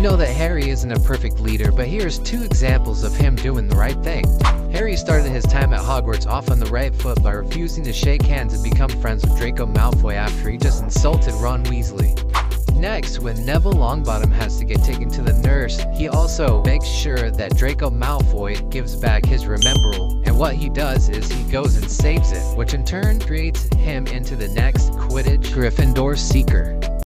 know that Harry isn't a perfect leader, but here's 2 examples of him doing the right thing. Harry started his time at Hogwarts off on the right foot by refusing to shake hands and become friends with Draco Malfoy after he just insulted Ron Weasley. Next, when Neville Longbottom has to get taken to the nurse, he also makes sure that Draco Malfoy gives back his Remembrall, and what he does is he goes and saves it, which in turn creates him into the next Quidditch Gryffindor Seeker.